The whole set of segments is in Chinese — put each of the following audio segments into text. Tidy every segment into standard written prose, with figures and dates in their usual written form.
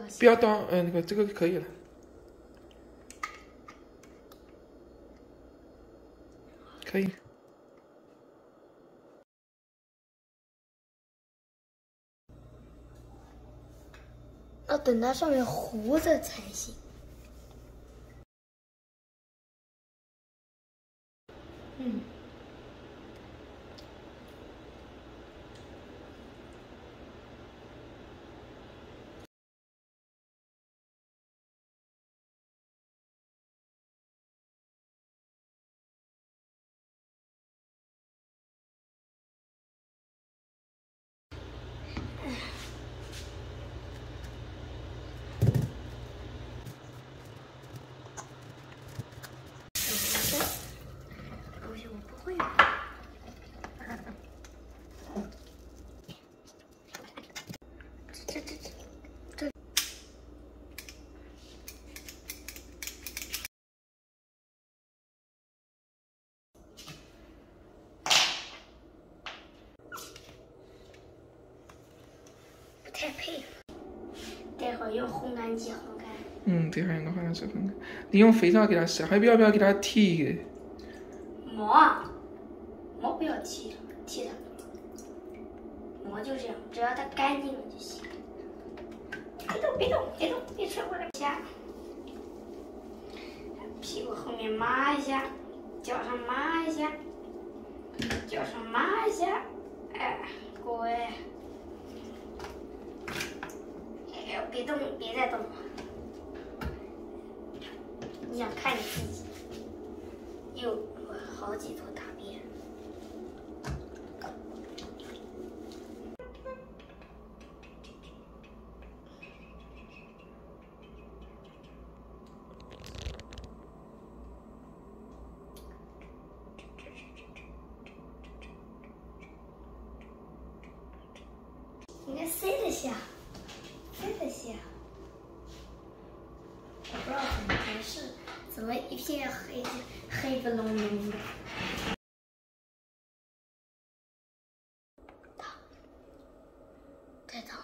不要倒，那个这个可以了。可以。 要等它上面糊着才行。不行，我不会。这。不太配。待会儿用烘干机烘干。 对，还用个烘干机烘干。你用肥皂给它洗，还要不要给它剃一个？ 膜不要剃它，膜就这样，只要它干净了就行。别动，别扯我的下。屁股后面抹一下，脚上抹一下，脚上抹一下，各位，别动，别再动。你想看你自己，有好几坨大便。应该塞得下，我不知道怎么回事，怎么一片黑不隆咚的。再烫。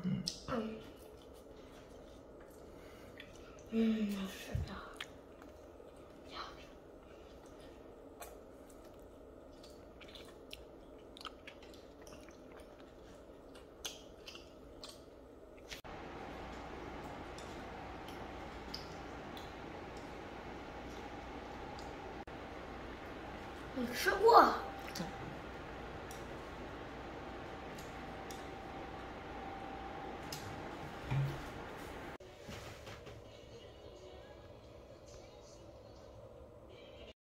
是的。你吃过？